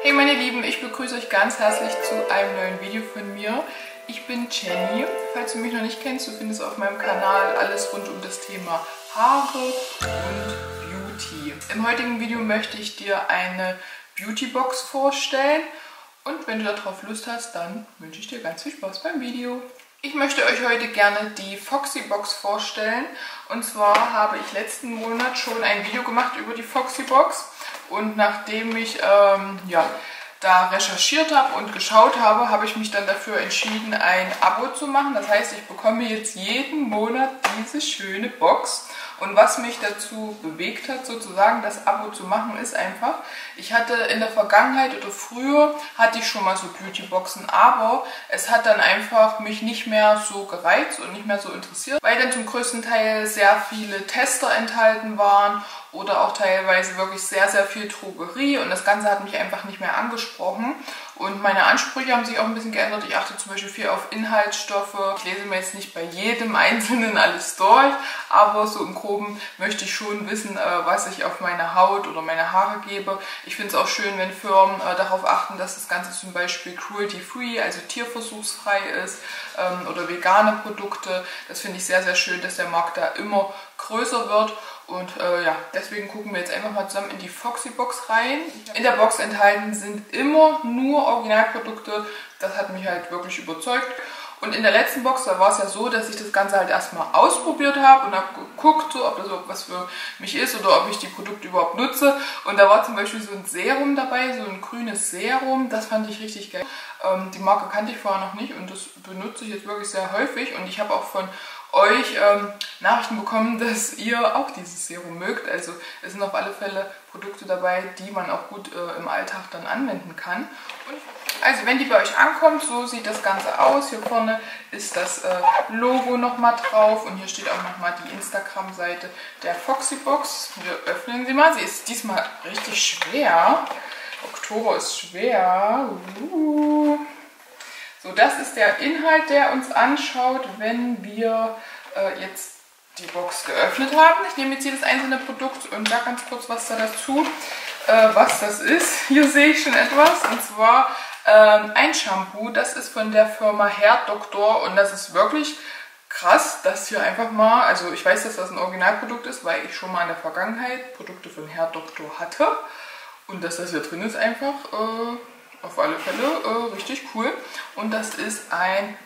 Hey meine Lieben, ich begrüße euch ganz herzlich zu einem neuen Video von mir. Ich bin Jenny. Falls du mich noch nicht kennst, du findest auf meinem Kanal alles rund um das Thema Haare und Beauty. Im heutigen Video möchte ich dir eine Beautybox vorstellen und wenn du darauf Lust hast, dann wünsche ich dir ganz viel Spaß beim Video. Ich möchte euch heute gerne die Foxy Box vorstellen und zwar habe ich letzten Monat schon ein Video gemacht über die Foxy Box und nachdem ich da recherchiert habe und geschaut habe, habe ich mich dann dafür entschieden, ein Abo zu machen. Das heißt, ich bekomme jetzt jeden Monat diese schöne Box. Und was mich dazu bewegt hat, sozusagen das Abo zu machen, ist einfach, ich hatte in der Vergangenheit oder früher, hatte ich schon mal so Beautyboxen, aber es hat dann einfach mich nicht mehr so gereizt und nicht mehr so interessiert, weil dann zum größten Teil sehr viele Tester enthalten waren oder auch teilweise wirklich sehr, sehr viel Drogerie und das Ganze hat mich einfach nicht mehr angesprochen. Und meine Ansprüche haben sich auch ein bisschen geändert. Ich achte zum Beispiel viel auf Inhaltsstoffe. Ich lese mir jetzt nicht bei jedem Einzelnen alles durch, aber so im Groben möchte ich schon wissen, was ich auf meine Haut oder meine Haare gebe. Ich finde es auch schön, wenn Firmen darauf achten, dass das Ganze zum Beispiel cruelty-free, also tierversuchsfrei ist oder vegane Produkte. Das finde ich sehr, sehr schön, dass der Markt da immer größer wird. Und deswegen gucken wir jetzt einfach mal zusammen in die Foxy Box rein. In der Box enthalten sind immer nur Originalprodukte. Das hat mich halt wirklich überzeugt. Und in der letzten Box, da war es ja so, dass ich das Ganze halt erstmal ausprobiert habe und habe geguckt, so, ob das überhaupt was für mich ist oder ob ich die Produkte überhaupt nutze. Und da war zum Beispiel so ein Serum dabei, so ein grünes Serum. Das fand ich richtig geil. Die Marke kannte ich vorher noch nicht und das benutze ich jetzt wirklich sehr häufig. Und ich habe auch von euch Nachrichten bekommen, dass ihr auch dieses Serum mögt. Also es sind auf alle Fälle Produkte dabei, die man auch gut im Alltag dann anwenden kann. Also wenn die bei euch ankommt, so sieht das Ganze aus. Hier vorne ist das Logo nochmal drauf und hier steht auch nochmal die Instagram-Seite der Foxy Box. Wir öffnen sie mal. Sie ist diesmal richtig schwer. Oktober ist schwer. So, das ist der Inhalt, der uns anschaut, wenn wir jetzt die Box geöffnet haben. Ich nehme jetzt jedes einzelne Produkt und sage ganz kurz was dazu, was das ist. Hier sehe ich schon etwas und zwar ein Shampoo. Das ist von der Firma Hair Doctor und das ist wirklich krass, dass hier einfach mal, also ich weiß, dass das ein Originalprodukt ist, weil ich schon mal in der Vergangenheit Produkte von Hair Doctor hatte und dass das hier drin ist einfach auf alle Fälle richtig cool. Und das ist ein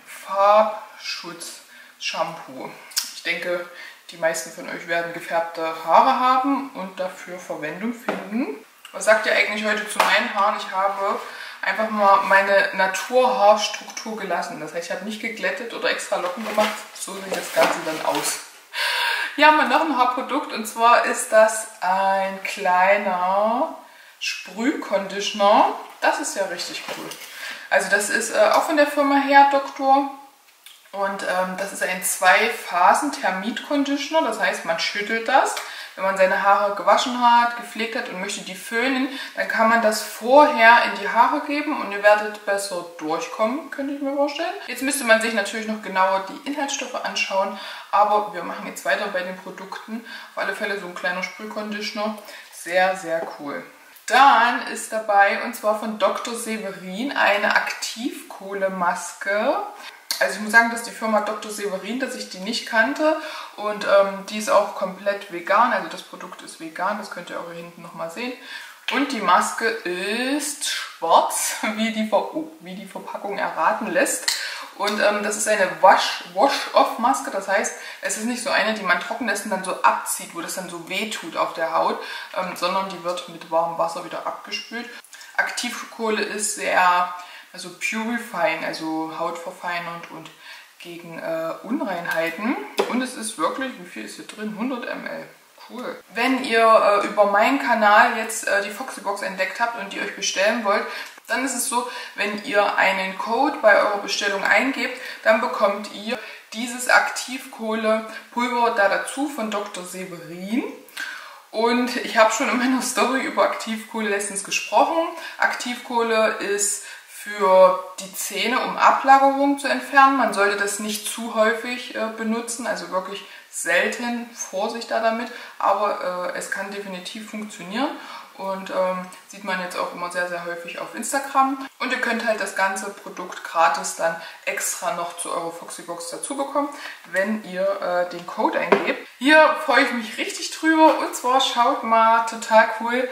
Farbschutz-Shampoo. Ich denke, die meisten von euch werden gefärbte Haare haben und dafür Verwendung finden. Was sagt ihr eigentlich heute zu meinen Haaren? Ich habe einfach mal meine Naturhaarstruktur gelassen. Das heißt, ich habe nicht geglättet oder extra Locken gemacht. So sieht das Ganze dann aus. Hier haben wir noch ein Haarprodukt und zwar ist das ein kleiner Sprühconditioner. Das ist ja richtig cool. Also das ist auch von der Firma Hair Doctor und das ist ein 2-Phasen-Thermit-Conditioner. Das heißt, man schüttelt das. Wenn man seine Haare gewaschen hat, gepflegt hat und möchte die föhnen, dann kann man das vorher in die Haare geben und ihr werdet besser durchkommen, könnte ich mir vorstellen. Jetzt müsste man sich natürlich noch genauer die Inhaltsstoffe anschauen, aber wir machen jetzt weiter bei den Produkten. Auf alle Fälle so ein kleiner Sprühconditioner. Sehr, sehr cool. Dann ist dabei, und zwar von Dr. Severin, eine Aktivkohlemaske. Also ich muss sagen, dass die Firma Dr. Severin, dass ich die nicht kannte und die ist auch komplett vegan, also das Produkt ist vegan, das könnt ihr auch hier hinten nochmal sehen. Und die Maske ist schwarz, wie die Verpackung erraten lässt. Und das ist eine Wash-Off-Maske, das heißt, es ist nicht so eine, die man trocken lässt und dann so abzieht, wo das dann so weh tut auf der Haut, sondern die wird mit warmem Wasser wieder abgespült. Aktivkohle ist sehr purifying, also hautverfeinernd und gegen Unreinheiten. Und es ist wirklich, wie viel ist hier drin? 100 ml. Cool. Wenn ihr über meinen Kanal jetzt die Foxy Box entdeckt habt und die euch bestellen wollt, dann ist es so, wenn ihr einen Code bei eurer Bestellung eingebt, dann bekommt ihr dieses Aktivkohlepulver da dazu von Dr. Severin. Und ich habe schon in meiner Story über Aktivkohle letztens gesprochen. Aktivkohle ist für die Zähne, um Ablagerungen zu entfernen. Man sollte das nicht zu häufig benutzen, also wirklich selten, Vorsicht da damit, aber es kann definitiv funktionieren. und sieht man jetzt auch immer sehr, sehr häufig auf Instagram. Und ihr könnt halt das ganze Produkt gratis dann extra noch zu eurer Foxybox dazu bekommen, wenn ihr den Code eingebt. Hier freue ich mich richtig drüber, und zwar schaut mal, total cool.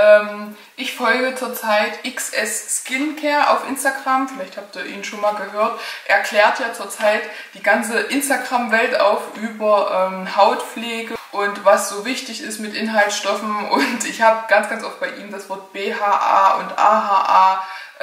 Ich folge zurzeit XS Skincare auf Instagram, vielleicht habt ihr ihn schon mal gehört. Er klärt ja zurzeit die ganze Instagram-Welt auf über Hautpflege und was so wichtig ist mit Inhaltsstoffen. Und ich habe ganz, ganz oft bei ihm das Wort BHA und AHA,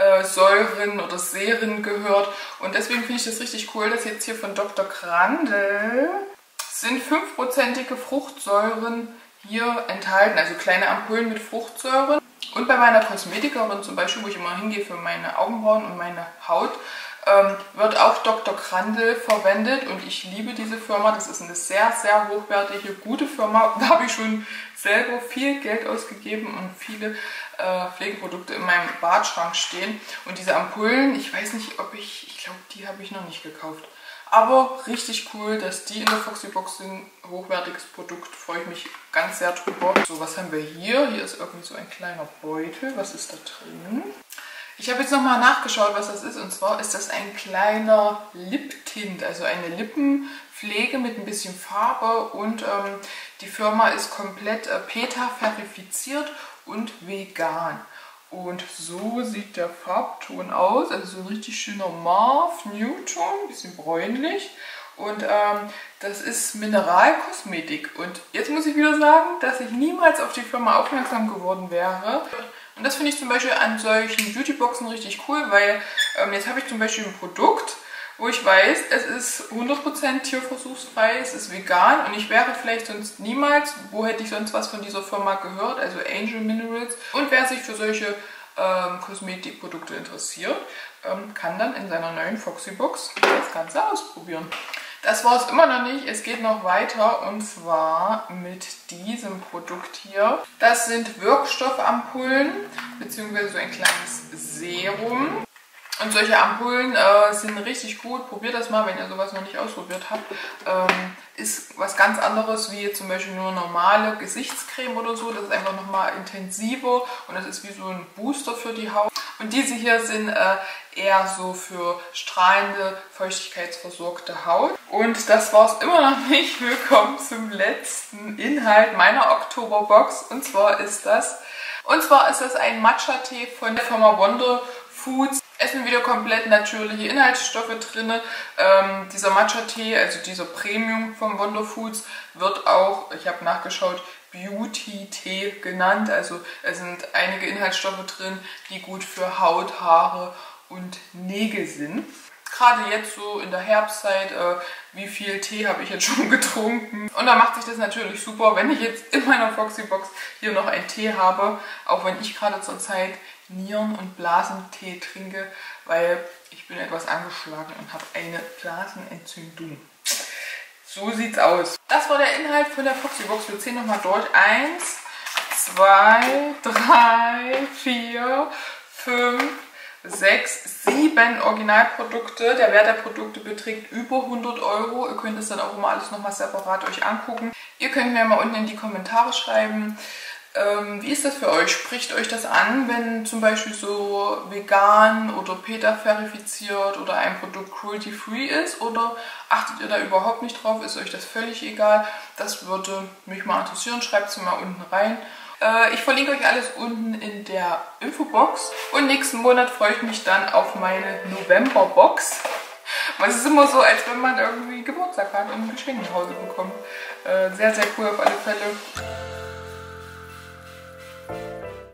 Säuren oder Seren gehört. Und deswegen finde ich das richtig cool, dass jetzt hier von Dr. Grandl sind 5%ige Fruchtsäuren hier enthalten, also kleine Ampullen mit Fruchtsäuren. Und bei meiner Kosmetikerin zum Beispiel, wo ich immer hingehe für meine Augenbrauen und meine Haut, wird auch Dr. Grandl verwendet, und ich liebe diese Firma. Das ist eine sehr, sehr hochwertige, gute Firma. Da habe ich schon selber viel Geld ausgegeben und viele Pflegeprodukte in meinem Badschrank stehen. Und diese Ampullen, ich weiß nicht, ob ich glaube, die habe ich noch nicht gekauft. Aber richtig cool, dass die in der Foxybox sind. Hochwertiges Produkt, freue ich mich ganz sehr drüber. So, was haben wir hier? Hier ist irgendwie so ein kleiner Beutel. Was ist da drin? Ich habe jetzt nochmal nachgeschaut, was das ist. Und zwar ist das ein kleiner Lip-Tint, also eine Lippenpflege mit ein bisschen Farbe. Und die Firma ist komplett PETA-verifiziert und vegan. Und so sieht der Farbton aus, also so ein richtig schöner Mauve-Nude-Ton, ein bisschen bräunlich. Und das ist Mineralkosmetik. Und jetzt muss ich wieder sagen, dass ich niemals auf die Firma aufmerksam geworden wäre. Und das finde ich zum Beispiel an solchen Beautyboxen richtig cool, weil jetzt habe ich zum Beispiel ein Produkt, wo ich weiß, es ist 100% tierversuchsfrei, es ist vegan, und ich wäre vielleicht sonst niemals, wo hätte ich sonst was von dieser Firma gehört, also Angel Minerals. Und wer sich für solche Kosmetikprodukte interessiert, kann dann in seiner neuen Foxybox das Ganze ausprobieren. Das war es immer noch nicht, es geht noch weiter, und zwar mit diesem Produkt hier. Das sind Wirkstoffampullen, beziehungsweise so ein kleines Serum. Und solche Ampullen sind richtig gut. Probiert das mal, wenn ihr sowas noch nicht ausprobiert habt. Ist was ganz anderes wie zum Beispiel nur normale Gesichtscreme oder so. Das ist einfach nochmal intensiver, und das ist wie so ein Booster für die Haut. Und diese hier sind eher so für strahlende, feuchtigkeitsversorgte Haut. Und das war es immer noch nicht. Willkommen zum letzten Inhalt meiner Oktoberbox. Und zwar ist das ein Matcha-Tee von der Firma Wonder Foods. Es sind wieder komplett natürliche Inhaltsstoffe drin. Dieser Matcha-Tee, also dieser Premium von Wonder Foods, wird auch, ich habe nachgeschaut, Beauty-Tee genannt. Also es sind einige Inhaltsstoffe drin, die gut für Haut, Haare und Nägel sind. Gerade jetzt so in der Herbstzeit, wie viel Tee habe ich jetzt schon getrunken. Und da macht sich das natürlich super, wenn ich jetzt in meiner Foxybox hier noch einen Tee habe. Auch wenn ich gerade zur Zeit Nieren- und Blasentee trinke, weil ich bin etwas angeschlagen und habe eine Blasenentzündung. So sieht's aus. Das war der Inhalt von der Foxybox. Wir zählen nochmal durch. 1, 2, 3, 4, 5, 6, 7 Originalprodukte. Der Wert der Produkte beträgt über 100 €. Ihr könnt es dann auch immer alles nochmal separat euch angucken. Ihr könnt mir mal unten in die Kommentare schreiben, wie ist das für euch? Spricht euch das an, wenn zum Beispiel so vegan oder PETA verifiziert oder ein Produkt cruelty-free ist? Oder achtet ihr da überhaupt nicht drauf? Ist euch das völlig egal? Das würde mich mal interessieren. Schreibt es mal unten rein. Ich verlinke euch alles unten in der Infobox. Und nächsten Monat freue ich mich dann auf meine Novemberbox. Weil es ist immer so, als wenn man irgendwie Geburtstag hat und ein Geschenk nach Hause bekommt. Sehr, sehr cool auf alle Fälle.